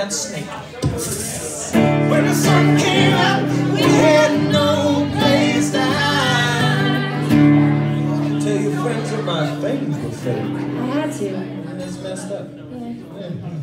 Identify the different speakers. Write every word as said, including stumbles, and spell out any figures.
Speaker 1: giant snake. When the sun came out, we had no place to hide. Tell your friends that my things were fake.
Speaker 2: I had to.
Speaker 1: That's messed up.
Speaker 2: Yeah.
Speaker 1: Yeah.